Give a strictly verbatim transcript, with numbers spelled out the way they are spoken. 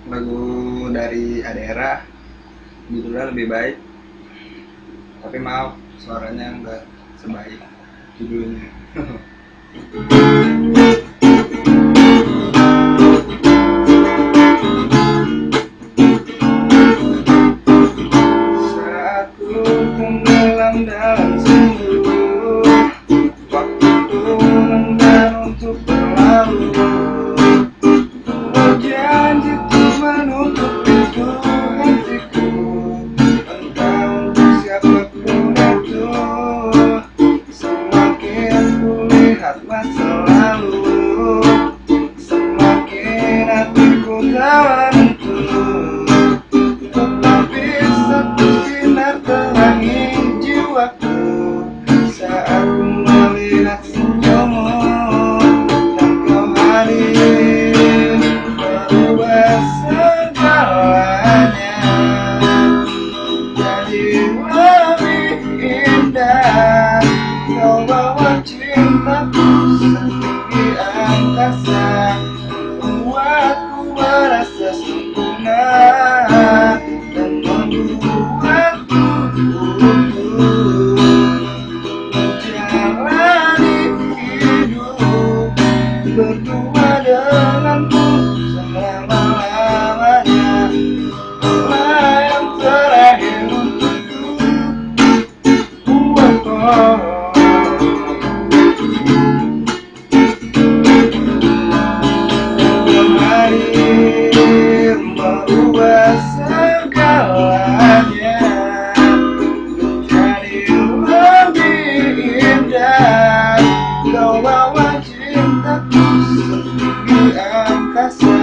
lagu dari Adera, judulnya Lebih Baik. Tapi maaf, suaranya nggak sebaik judulnya. Saat ku tenggelam dalam sunyi, waktuku enggan untuk berlalu. Janji tuh menutup pintu hatiku, entah untuk siapapun itu. Semakin ku lihat masa lalu, semakin hatiku tak menentu. Tetapi satu sinar terangi jiwaku saat ku melihat senyummu dan kau hadir, merubah segalanya jadi lebih indah. Kau bawa cintaku setinggi angkasa, membuatku merasa sempurna dan membuatku utuh menjalani hidup berdua denganmu selama-lamanya. Itulah yang terakhir untukku. Oh, oh. Hadir merubah segalanya menjadi lebih indah. Kau bawa cintaku setinggi angkasa,